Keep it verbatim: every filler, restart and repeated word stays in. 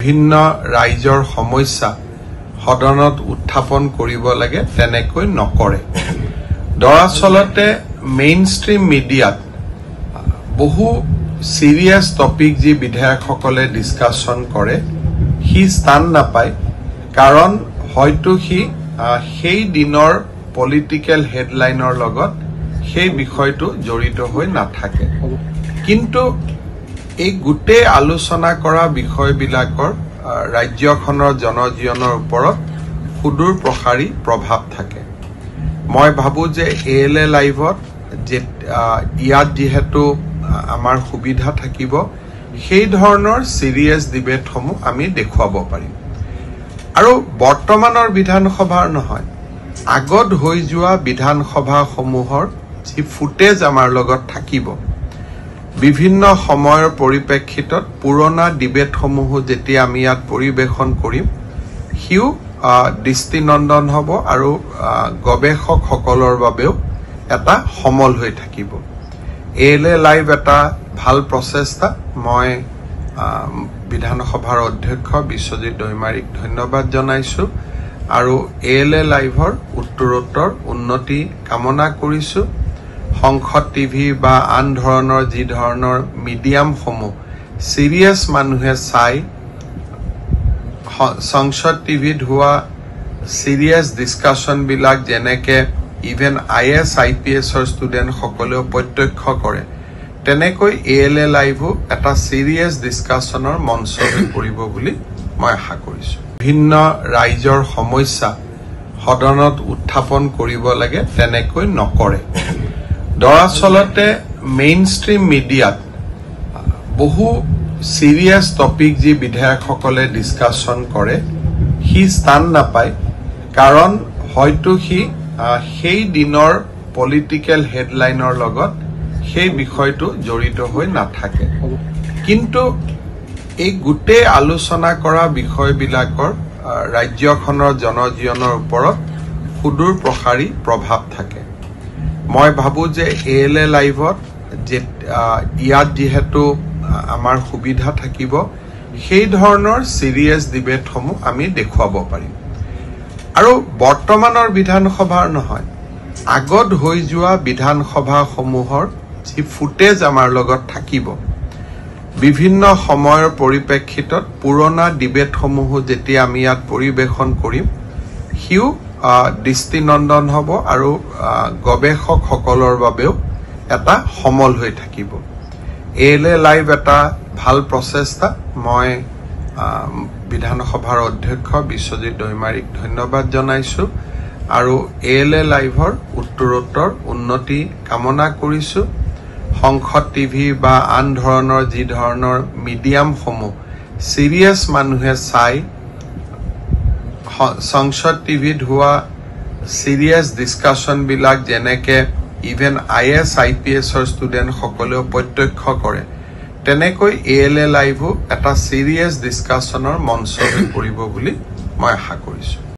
বিভিন্ন ৰাইজৰ সমস্যা সদনত উত্থাপন কৰিব লাগে তেনেকৈ নকৰে। দৰাচলতে মেইনষ্ট্ৰীম মিডিয়াত বহু সিৰিয়াস টপিক যি বিধায়কসকলে ডিসকাশন কৰে হি স্থান নাপায়, কাৰণ হয়তো হি সেই দিনৰ পলিটিক্যাল হেডলাইনৰ লগত সেই বিষয়টো জড়িত হৈ নাথাকে। কিন্তু এই গোটেই আলোচনা কৰা বিষয়বিলাকৰ ৰাজ্যখনৰ জনজীৱনৰ ওপৰত সুদূৰ প্ৰসাৰী প্ৰভাৱ থাকে। মই ভাবো যে এ এল এ লাইভত যে ইয়াত যেহেতু আমাৰ সুবিধা থাকিব, সেই ধৰণৰ সিৰিয়াস ডিবেটসমূহ আমি দেখুৱাব পাৰিম। আৰু বৰ্তমানৰ বিধানসভাৰ নহয়, আগত হৈ যোৱা বিধানসভাসমূহৰ যি ফুটেজ আমাৰ লগত থাকিব, বিভিন্ন সময়ৰ পৰিপ্ৰেক্ষিতত পুৰণা ডিবেটসমূহ যেতিয়া আমি ইয়াত পৰিবেশন কৰিম, সিও দৃষ্টিনন্দন হ'ব আৰু গৱেষকসকলৰ বাবেও এটা সমল হৈ থাকিব। এ এল এ লাইভ এটা ভাল প্ৰচেষ্টা। মই বিধানসভাৰ অধ্যক্ষ বিশ্বজিৎ দৈমাৰীক ধন্যবাদ জনাইছো আৰু এ এল এ লাইভৰ উত্তৰোত্তৰ উন্নতি কামনা কৰিছো। সংসদ টিভি বা আন ধৰণৰ যি ধৰণৰ মিডিয়ামসমূহ সিৰিয়াস মানুহে চাই, সংসদ টিভিত হোৱা সিৰিয়াস ডিসকাশনবিলাক যেনেকে even I S I P এছৰ ষ্টুডেণ্টসকলেও প্ৰত্যক্ষ কৰে, তেনেকৈ এ এল এ লাইভো এটা সিৰিয়াস ডিসকাশনৰ মঞ্চ হৈ পৰিব বুলি মই আশা কৰিছো। বিভিন্ন ৰাইজৰ সমস্যা সদনত উত্থাপন কৰিব লাগে তেনেকৈ নকৰে। দৰাচলতে মেইনষ্ট্ৰীম মিডিয়াত বহু সিৰিয়াস টপিক যি বিধায়কসকলে ডিসকাশন কৰে হি স্থান নাপায়, কাৰণ হয়তো হি সেই দিনৰ পলিটিক্যাল হেডলাইনৰ লগত সেই বিষয়টো জড়িত হৈ নাথাকে। কিন্তু এই গোটেই আলোচনা কৰা বিষয়বিলাকৰ ৰাজ্যখনৰ জনজীৱনৰ ওপৰত সুদূৰ প্ৰসাৰী প্ৰভাৱ থাকে। মই ভাবো যে এ এল এ লাইভত যে ইয়াত যেহেতু আমাৰ সুবিধা থাকিব, সেই ধৰণৰ সিৰিয়াস ডিবেটসমূহ আমি দেখুৱাব পাৰিম। আৰু বৰ্তমানৰ বিধানসভাৰ নহয়, আগত হৈ যোৱা বিধানসভাসমূহৰ যি ফুটেজ আমাৰ লগত থাকিব, বিভিন্ন সময়ৰ পৰিপ্ৰেক্ষিতত পুৰণা ডিবেটসমূহ যেতিয়া আমি ইয়াত পৰিবেশন কৰিম, সিও দৃষ্টিনন্দন হ'ব আৰু গৱেষকসকলৰ বাবেও এটা সমল হৈ থাকিব। এ এল এ লাইভ এটা ভাল প্ৰচেষ্টা। মই বিধানসভাৰ অধ্যক্ষ বিশ্বজিৎ দৈমাৰীক ধন্যবাদ জনাইছো আৰু এ এল এ লাইভৰ উত্তৰোত্তৰ উন্নতি কামনা কৰিছো। সংসদ টিভি বা আন ধৰণৰ যি ধৰণৰ মিডিয়ামসমূহ সিৰিয়াস মানুহে চাই, সংসদ টিভিত হোৱা সিৰিয়াস ডিসকাশনবিলাক যেনেকে even I S I P এছৰ ষ্টুডেণ্টসকলেও প্ৰত্যক্ষ কৰে, তেনেকৈ এ এল এ লাইভো এটা সিৰিয়াস ডিসকাশনৰ মঞ্চ হৈ পৰিব বুলি মই আশা কৰিছো।